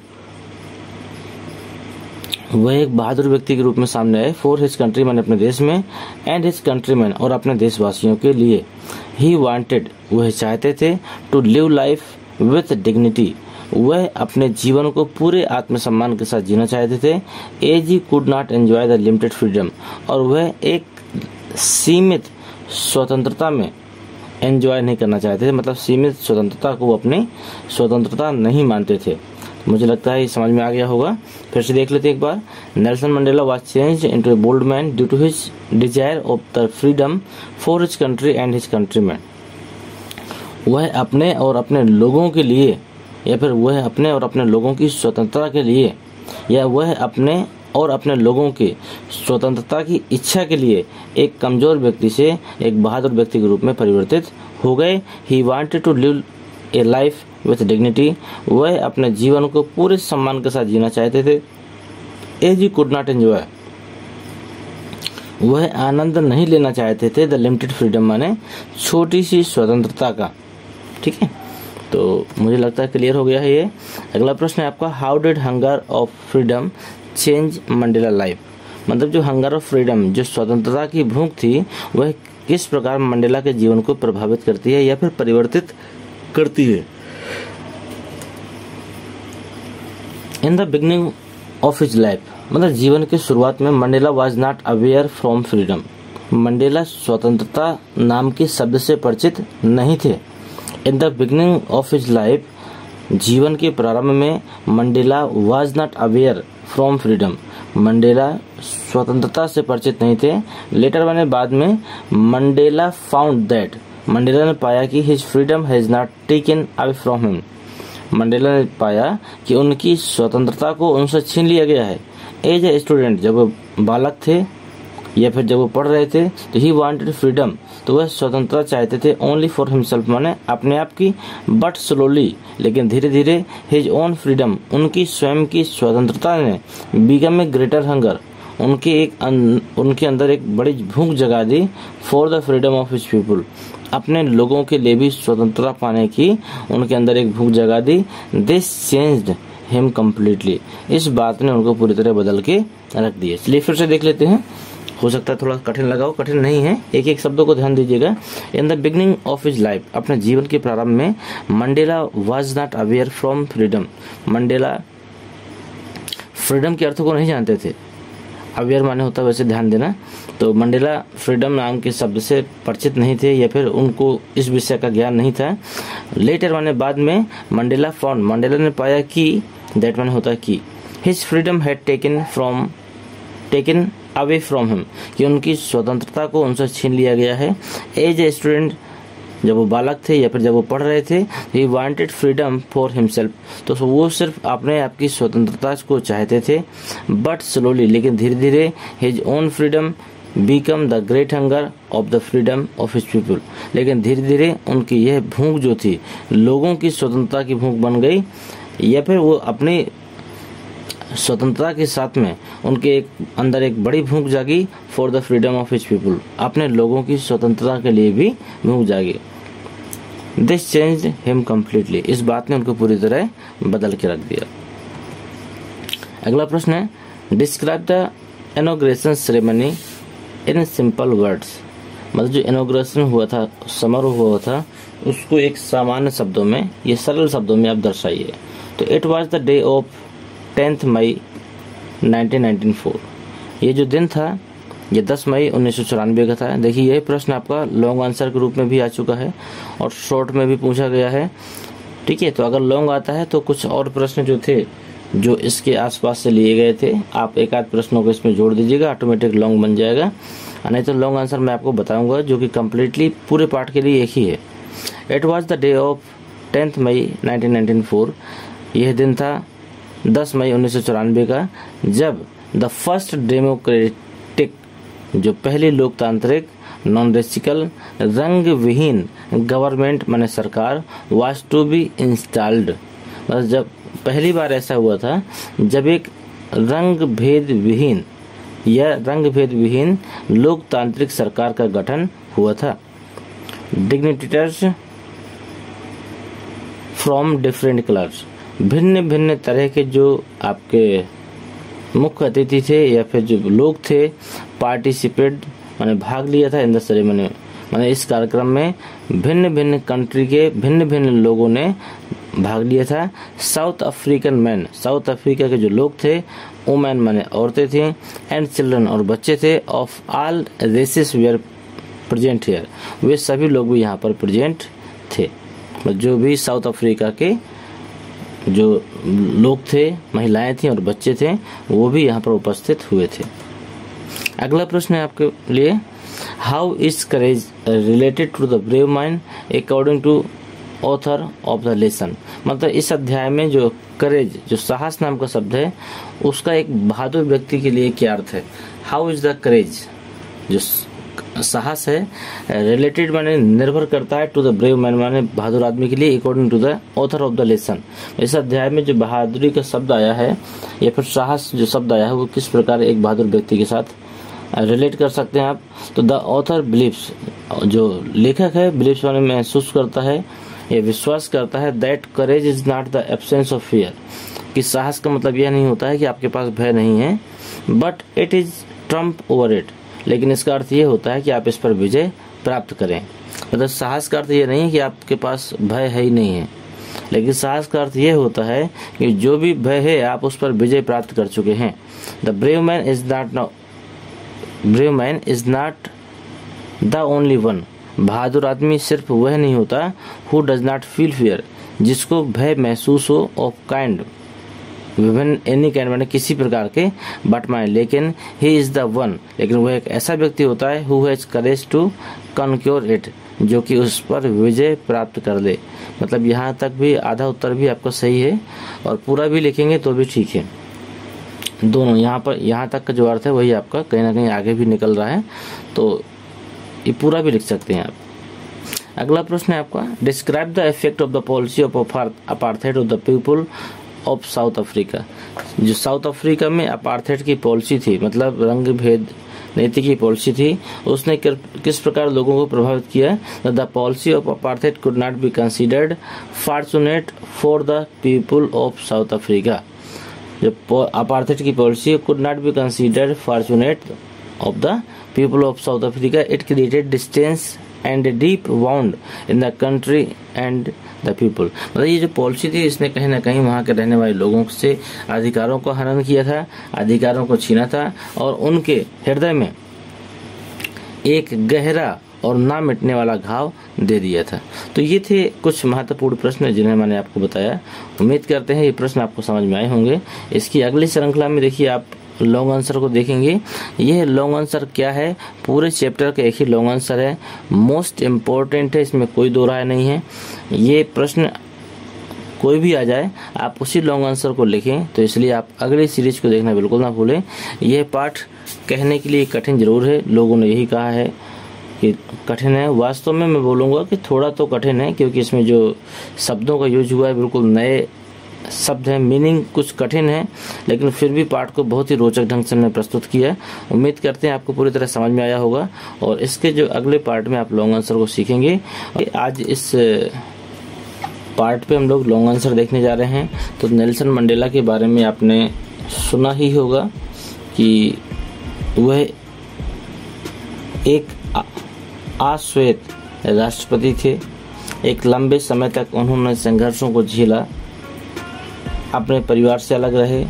वह एक बहादुर व्यक्ति के रूप में सामने आए। फॉर हिज कंट्री मैन, अपने देश में, एंड हिज कंट्रीमैन, और अपने देशवासियों के लिए। ही वांटेड, वह चाहते थे, to live life with dignity, वह अपने जीवन को पूरे आत्मसम्मान के साथ जीना चाहते थे। As he could not enjoy the limited freedom, और वह एक सीमित स्वतंत्रता में एंजॉय नहीं करना चाहते थे, मतलब सीमित स्वतंत्रता को अपनी स्वतंत्रता नहीं मानते थे। मुझे लगता है ये समझ में आ गया होगा। फिर से देख लेते हैं एक बार। Nelson Mandela was changed into a bold man due to his desire of the freedom for his country and his countryman. वह अपने और अपने लोगों के लिए, या फिर वह अपने और अपने लोगों की स्वतंत्रता के लिए, या वह अपने और अपने लोगों की स्वतंत्रता की इच्छा के लिए एक कमजोर व्यक्ति से एक बहादुर व्यक्ति के रूप में परिवर्तित हो गए। He wanted to live a life with dignity. वह अपने जीवन को पूरे सम्मान के साथ जीना चाहते थे। As he could not enjoy, वह आनंद नहीं लेना चाहते थे। द लिमिटेड फ्रीडम माने छोटी सी स्वतंत्रता का। ठीक है, तो मुझे लगता है क्लियर हो गया है ये। अगला प्रश्न है आपका, how did hunger of freedom change Mandela life. मतलब जो हंगर ऑफ फ्रीडम, जो स्वतंत्रता की भूख थी, वह किस प्रकार मंडेला के जीवन को प्रभावित करती है या फिर परिवर्तित करती है। In the beginning of his life, मतलब जीवन की शुरुआत में Mandela was not aware from freedom. Mandela स्वतंत्रता नाम के शब्द से परिचित नहीं थे। In the beginning of his life, जीवन के प्रारंभ में Mandela was not aware from freedom. Mandela स्वतंत्रता से परिचित नहीं थे। लेटर मैंने बाद में मंडेला फाउंड दैट, मंडेला ने पाया कि his freedom has not taken away from him. Mandela ने पाया कि उनकी स्वतंत्रता को उनसे छीन लिया गया है। एज ए स्टूडेंट, जब वो बालक थे या फिर जब वो पढ़ रहे थे, तो ही वांटेड फ्रीडम, तो वह स्वतंत्रता चाहते थे। ओनली फॉर हिमसेल्फ माने अपने आप की। बट स्लोली, लेकिन धीरे धीरे, हिज ओन फ्रीडम, उनकी स्वयं की स्वतंत्रता ने बिकम ए ग्रेटर हंगर, उनके एक अन, उनके अंदर एक बड़ी भूख जगा दी। For the freedom of his people, अपने लोगों के लिए भी स्वतंत्रता पाने की उनके अंदर एक भूख जगा दी। दिस चेंज्ड हिम कम्प्लीटली, इस बात ने उनको पूरी तरह बदल के रख दिया। चलिए फिर से देख लेते हैं, हो सकता है थोड़ा कठिन लगा हो, कठिन नहीं है, एक एक शब्दों को ध्यान दीजिएगा। In the beginning of his life, अपने जीवन के प्रारंभ में Mandela was not aware from freedom. Mandela freedom के अर्थ को नहीं जानते थे। अवेयर माने होता है वैसे ध्यान देना। तो मंडेला फ्रीडम नाम के शब्द से परिचित नहीं थे या फिर उनको इस विषय का ज्ञान नहीं था। लेटर माने बाद में, मंडेला फाउंड, मंडेला ने पाया कि, दैट माने होता है कि, his freedom had taken from taken away from him, कि उनकी स्वतंत्रता को उनसे छीन लिया गया है। एज ए स्टूडेंट, जब वो बालक थे या फिर जब वो पढ़ रहे थे, he wanted freedom for himself, तो वो सिर्फ अपने आप की स्वतंत्रता को चाहते थे। बट स्लोली, लेकिन धीरे धीरे, his own freedom become the great hunger of the freedom of his people, लेकिन धीरे धीरे उनकी यह भूख जो थी, लोगों की स्वतंत्रता की भूख बन गई, या फिर वो अपनी स्वतंत्रता के साथ में उनके एक अंदर एक बड़ी भूख जागी। For the freedom of his people, अपने लोगों की स्वतंत्रता के लिए भी भूख जागी। दिस चेंज्ड हिम कम्प्लीटली, इस बात ने उनको पूरी तरह बदल के रख दिया। अगला प्रश्न है, describe the inauguration ceremony in simple words. मतलब जो इनॉग्रेशन हुआ था, समारोह हुआ था, उसको एक सामान्य शब्दों में, ये सरल शब्दों में आप दर्शाइए। तो it was the day of tenth May nineteen ninety four, ये जो दिन था ये दस मई उन्नीस सौ चौरानवे का था। देखिए यही प्रश्न आपका लॉन्ग आंसर के रूप में भी आ चुका है और शॉर्ट में भी पूछा गया है। ठीक है, तो अगर लॉन्ग आता है तो कुछ और प्रश्न जो थे जो इसके आसपास से लिए गए थे, आप एक आध प्रश्नों को इसमें जोड़ दीजिएगा, ऑटोमेटिक लॉन्ग बन जाएगा। नहीं तो लॉन्ग आंसर मैं आपको बताऊंगा जो कि कम्प्लीटली पूरे पार्ट के लिए एक ही है। It was the day of tenth May nineteen ninety four, यह दिन था दस मई उन्नीस सौ चौरानवे का, जब द फर्स्ट डेमोक्रेटिक, जो पहली लोकतांत्रिक नॉन रेसिकल रंग विहीन गवर्नमेंट माने सरकार, वाज टू बी इंस्टॉल्ड, मतलब जब पहली बार ऐसा हुआ था जब एक रंग भेद विहीन या रंग भेद विहीन लोकतांत्रिक सरकार का गठन हुआ था। डिग्निटेटर्स फ्रॉम डिफरेंट कलर्स, भिन्न भिन्न तरह के जो आपके मुख्य अतिथि थे या फिर जो लोग थे, पार्टिसिपेट मैंने भाग लिया था इन द सेरेमनी, मैंने इस कार्यक्रम में भिन्न भिन्न कंट्री के भिन्न भिन्न लोगों ने भाग लिया था। South African man, South Africa के जो लोग थे, वुमेन माने औरतें थी, एंड चिल्ड्रन और बच्चे थे, of all races were present here, वे सभी लोग भी यहाँ पर प्रेजेंट थे। जो भी साउथ अफ्रीका के जो लोग थे, महिलाएं थी और बच्चे थे, वो भी यहाँ पर उपस्थित हुए थे। अगला प्रश्न है आपके लिए, how is courage related to the brave mind according to author of the lesson. मतलब इस अध्याय में जो करेज, जो साहस नाम का शब्द है, उसका एक बहादुर व्यक्ति के लिए क्या अर्थ है। हाउ इज द करेज, जो साहस है, रिलेटेड माने निर्भर करता है, टू द ब्रेव मैन माने बहादुर आदमी के लिए, according to the author of the lesson. इस अध्याय में जो बहादुरी का शब्द आया है या फिर साहस जो शब्द आया है, वो किस प्रकार एक बहादुर व्यक्ति के साथ रिलेट कर सकते हैं आप। तो द ऑथर बिलीव्स, जो लेखक है, बिलीव्स माने महसूस करता है या विश्वास करता है, that courage is not the absence of fear, कि साहस का मतलब यह नहीं होता है कि आपके पास भय नहीं है, but it is trump over it, लेकिन इसका अर्थ ये होता है कि आप इस पर विजय प्राप्त करें। मतलब साहस का अर्थ ये नहीं है कि आपके पास भय है ही नहीं है, लेकिन साहस का अर्थ ये होता है कि जो भी भय है आप उस पर विजय प्राप्त कर चुके हैं। The brave man is not brave man is not the only one, बहादुर आदमी सिर्फ वह नहीं होता, who does not feel fear, जिसको भय महसूस हो, ऑफ काइंड विभिन्न एनी काइंड माने किसी प्रकार के, बट माय लेकिन ही इज द वन, लेकिन वह एक ऐसा व्यक्ति होता है, who has courage to conquer it, जो कि उस पर विजय प्राप्त कर ले। मतलब यहाँ तक भी आधा उत्तर भी आपका सही है और पूरा भी लिखेंगे तो भी ठीक है। दोनों यहाँ पर यहाँ तक का जो अर्थ है वही आपका कहीं ना कहीं आगे भी निकल रहा है, तो ये पूरा भी लिख सकते हैं आप। अगला प्रश्न है आपका, describe the effect of the policy of apartheid of the people of South Africa. जो साउथ अफ्रीका में अपार्थाइड की पॉलिसी थी, मतलब रंग भेद नीति की पॉलिसी थी, उसने किस प्रकार लोगों को प्रभावित किया। The policy of apartheid could not be considered fortunate for the people of South Africa. जो अपार्थाइड की policy could not be considered fortunate of the people of South Africa, it created distance and deep wound in the country and the people. मतलब ये जो policy थी, इसने कहीं ना कहीं वहाँ के रहने वाले लोगों से अधिकारों को हनन किया था, अधिकारों को छीना था और उनके हृदय में एक गहरा और ना मिटने वाला घाव दे दिया था। तो ये थे कुछ महत्वपूर्ण प्रश्न जिन्हें मैंने आपको बताया। उम्मीद करते हैं ये प्रश्न आपको समझ में आए होंगे। इसकी अगली श्रृंखला में देखिए आप लॉन्ग आंसर को देखेंगे। यह लॉन्ग आंसर क्या है, पूरे चैप्टर का एक ही लॉन्ग आंसर है, मोस्ट इम्पोर्टेंट है, इसमें कोई दो राय नहीं है। ये प्रश्न कोई भी आ जाए आप उसी लॉन्ग आंसर को लिखें, तो इसलिए आप अगली सीरीज को देखना बिल्कुल ना भूलें। यह पाठ कहने के लिए कठिन जरूर है, लोगों ने यही कहा है कि कठिन है। वास्तव में मैं बोलूँगा कि थोड़ा तो कठिन है, क्योंकि इसमें जो शब्दों का यूज हुआ है बिल्कुल नए शब्द हैं, मीनिंग कुछ कठिन है, लेकिन फिर भी पाठ को बहुत ही रोचक ढंग से हमने प्रस्तुत किया है। उम्मीद करते हैं आपको पूरी तरह समझ में आया होगा और इसके जो अगले पार्ट में आप लॉन्ग आंसर को सीखेंगे। आज इस पार्ट पे हम लोग लॉन्ग आंसर देखने जा रहे हैं। तो नेल्सन मंडेला के बारे में आपने सुना ही होगा कि वह एक आश्वेत राष्ट्रपति थे। एक लंबे समय तक उन्होंने संघर्षों को झेला, अपने परिवार से अलग रहे,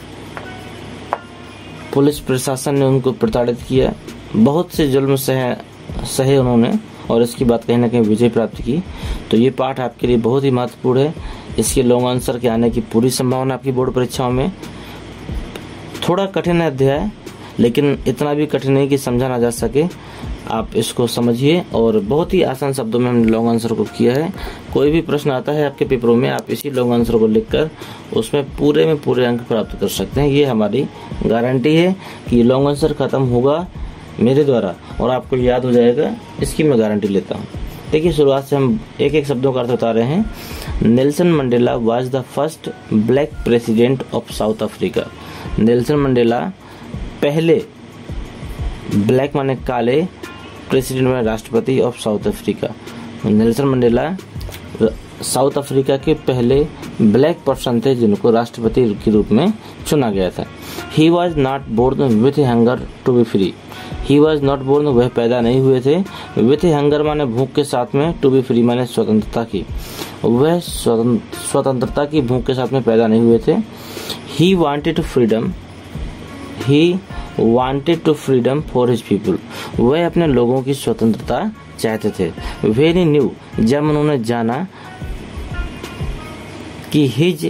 पुलिस प्रशासन ने उनको प्रताड़ित किया, बहुत से जुल्म सहे सहे उन्होंने और इसकी बात कहीं ना कहीं विजय प्राप्त की। तो ये पाठ आपके लिए बहुत ही महत्वपूर्ण है। इसके लॉन्ग आंसर के आने की पूरी संभावना आपकी बोर्ड परीक्षाओं में। थोड़ा कठिन है अध्याय, लेकिन इतना भी कठिन नहीं कि समझा ना जा सके। आप इसको समझिए और बहुत ही आसान शब्दों में हमने लॉन्ग आंसर को किया है। कोई भी प्रश्न आता है आपके पेपरों में, आप इसी लॉन्ग आंसर को लिखकर उसमें पूरे में पूरे अंक प्राप्त कर सकते हैं। ये हमारी गारंटी है कि लॉन्ग आंसर खत्म होगा मेरे द्वारा और आपको याद हो जाएगा, इसकी मैं गारंटी लेता हूँ। देखिए शुरुआत से हम एक एक शब्दों का अर्थ बता रहे हैं। Nelson Mandela was the first black president of South Africa. Nelson Mandela पहले, ब्लैक माने काले, प्रेसिडेंट माने राष्ट्रपति of South Africa. Nelson Mandela South Africa के पहले ब्लैक पर्सन थे जिनको राष्ट्रपति के रूप में चुना गया था। He was not born with hunger to be free. He was not born, वह पैदा नहीं हुए थे। विथ हंगर माने भूख के साथ में, टू बी फ्री माने स्वतंत्रता की, वह स्वतंत्रता की भूख के साथ में पैदा नहीं हुए थे। He wanted freedom he wanted to freedom for his people, वह अपने लोगों की स्वतंत्रता चाहते थे। वेरी न्यू, जब उन्होंने जाना कि his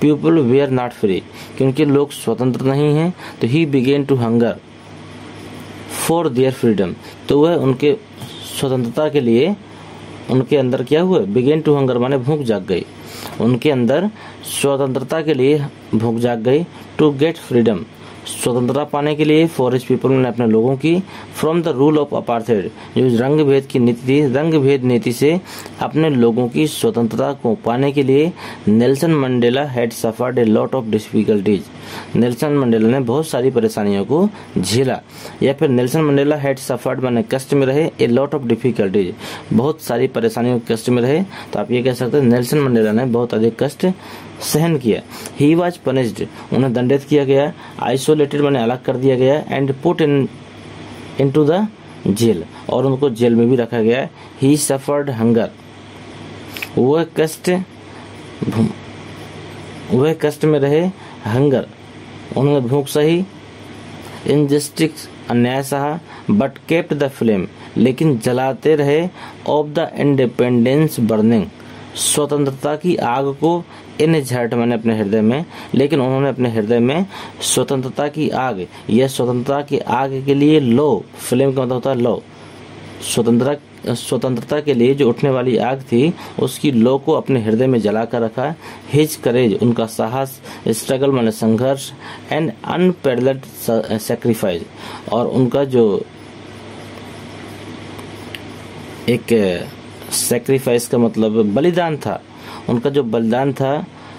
people were not free, क्योंकि लोग स्वतंत्र नहीं हैं, तो he began to hunger for their freedom, तो वह उनके स्वतंत्रता के लिए उनके अंदर क्या हुआ, बिगेन टू हंगर माने भूख जाग गई, उनके अंदर स्वतंत्रता के लिए भूख जाग गई। टू गेट फ्रीडम, स्वतंत्रता पाने के लिए, फॉर हिज पीपल ने अपने लोगों की, from the rule of apartheid, जो रंग भेद की नीति थी, रंग भेद नीति से अपने लोगों की स्वतंत्रता को पाने के लिए Nelson Mandela had suffered a lot of difficulties, Nelson Mandela ने बहुत सारी परेशानियों को झेला, या फिर नेल्सन मंडेला हैड सफर्ड माने कष्ट में रहे, ए लॉट ऑफ डिफिकल्टीज, बहुत सारी परेशानियों के कष्ट में रहे, तो आप ये कह सकते हैं नेल्सन मंडेला ने बहुत अधिक कष्ट सहन किया। ही वॉज पनिश्ड, उन्हें दंडित किया गया, आइसोलेटेड माने अलग कर दिया गया, and put in into the jail, और उनको जेल में भी रखा गया। ही सफर्ड हंगर, वह कष्ट वह कष्ट में रहे, हंगर उन्होंने भूख सही, इनजस्टिस अन्याय सहा, बट केप्ट द फ्लेम, लेकिन जलाते रहे, ऑफ द इंडिपेंडेंस बर्निंग, स्वतंत्रता की आग को, इन झट मैंने अपने हृदय में, लेकिन उन्होंने अपने हृदय में स्वतंत्रता की आग, यह स्वतंत्रता की आग के लिए लो, फ्लेम का मतलब होता है लो, स्वतंत्रता स्वतंत्रता के लिए जो उठने वाली आग थी उसकी लो को अपने हृदय में जला कर रखा। हिज करेज, उनका साहस, स्ट्रगल माने संघर्ष, एंड अनपैरेलल्ड सैक्रिफाइस, और उनका जो एक सैक्रिफाइस का मतलब बलिदान था, उनका जो बलिदान था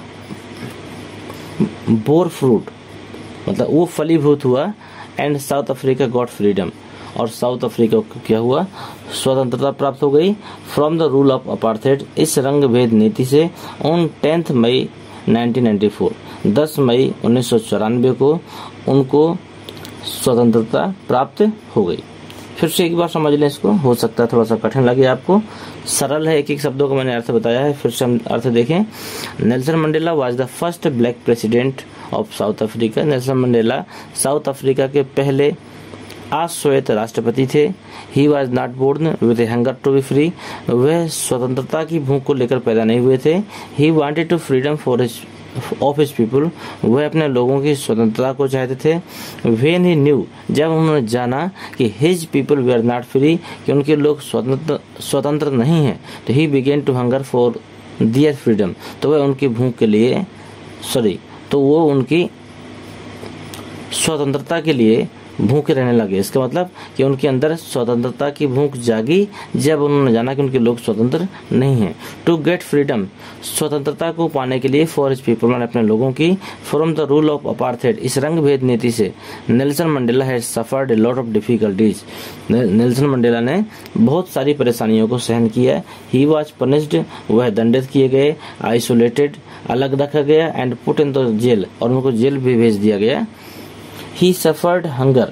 बोर फ्रूट, मतलब वो फलीभूत हुआ। And South Africa got freedom, और साउथ अफ्रीका को क्या हुआ, स्वतंत्रता प्राप्त हो गई, from the rule of apartheid, इस रंग भेद नीति से, on tenth May nineteen ninety four, दस मई उन्नीस सौ चौरानवे को उनको स्वतंत्रता प्राप्त हो गई। फिर से एक बार समझ लें इसको, हो सकता है थोड़ा सा कठिन लगे आपको, सरल है, एक एक शब्दों का मैंने अर्थ बताया है। फिर से हम अर्थ देखें। Nelson Mandela was the first black president of South Africa, Nelson Mandela South Africa के पहले अश्वेत राष्ट्रपति थे। He was not born with a hunger to be free, वह स्वतंत्रता की भूख को लेकर पैदा नहीं हुए थे। He wanted to freedom for his of his people, वह अपने लोगों की स्वतंत्रता को चाहते थे। व्हेन ही न्यू, जब उन्होंने जाना कि his people were not free, कि उनके लोग स्वतंत्र स्वतंत्र नहीं हैं, तो he began to hunger for their freedom, तो वह उनकी भूख के लिए सॉरी तो वो उनकी स्वतंत्रता के लिए भूखे रहने लगे। इसका मतलब कि उनके अंदर स्वतंत्रता की भूख जागी जब उन्होंने जाना कि उनके लोग स्वतंत्र नहीं हैं। टू गेट फ्रीडम, स्वतंत्रता को पाने के लिए, फॉर हिज पीपल मैंने अपने लोगों की, from the rule of apartheid, इस रंग भेद नीति से, Nelson Mandela has suffered a lot of difficulties, Nelson Mandela ने बहुत सारी परेशानियों को सहन किया। ही वॉज पनिश्ड, वह दंडित किए गए, आइसोलेटेड अलग रखा गया, and put in the jail, और उनको जेल भी भेज दिया गया। ही सफर्ड हंगर,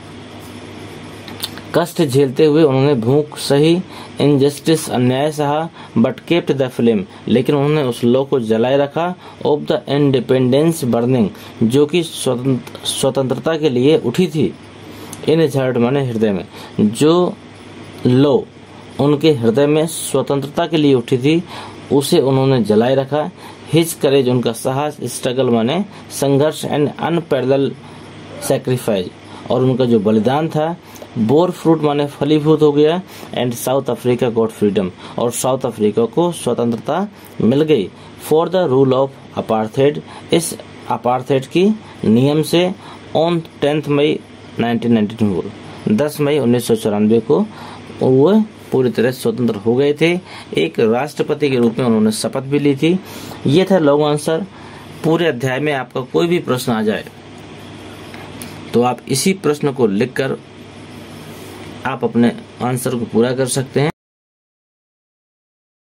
कष्ट झेलते हुए उन्होंने भूख सही, इनजस्टिस अन्याय सहा, बट केप्ट द फ्लेम, लेकिन उन्होंने उस लो को जलाए रखा, ऑफ द इंडिपेंडेंस बर्निंग, जो कि स्वतंत्रता के लिए उठी थी। इन झर्ड माने हृदय में, जो लो उनके हृदय में स्वतंत्रता के लिए उठी थी उसे उन्होंने जलाए रखा। हिज करेज, उनका साहस, स्ट्रगल माने संघर्ष, एंड अनपैरेलल्ड सैक्रिफाइस, और उनका जो बलिदान था, बोर फ्रूट माने फलीभूत हो गया। And South Africa got freedom, और साउथ अफ्रीका को स्वतंत्रता मिल गई। For the rule of apartheid, इस अपार्थाइड की नियम से, on tenth May nineteen ninety four, दस मई उन्नीस सौ चौरानवे को वो पूरी तरह स्वतंत्र हो गए थे। एक राष्ट्रपति के रूप में उन्होंने शपथ भी ली थी। ये था लॉन्ग आंसर। पूरे अध्याय में आपका कोई भी प्रश्न आ जाए तो आप इसी प्रश्न को लिखकर आप अपने आंसर को पूरा कर सकते हैं।